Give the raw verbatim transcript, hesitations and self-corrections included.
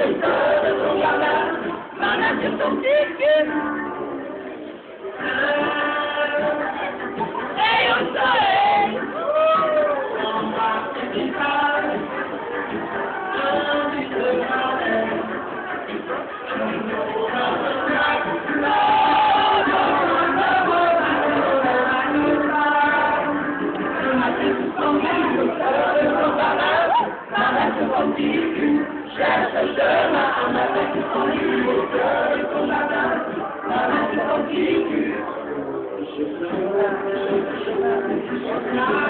sors de ton jardin, ma main sur ton petit cul. Et au soleil, embrasse tes visages, un petit peu de jardin. Cherche le chemin en avec ton lit au cœur de ton jardin, avec ton petit cul. Je serai là, je serai là, je serai là.